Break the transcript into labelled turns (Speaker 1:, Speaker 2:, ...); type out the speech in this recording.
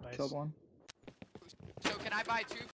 Speaker 1: Nice.
Speaker 2: Killed one.
Speaker 3: So can I buy 2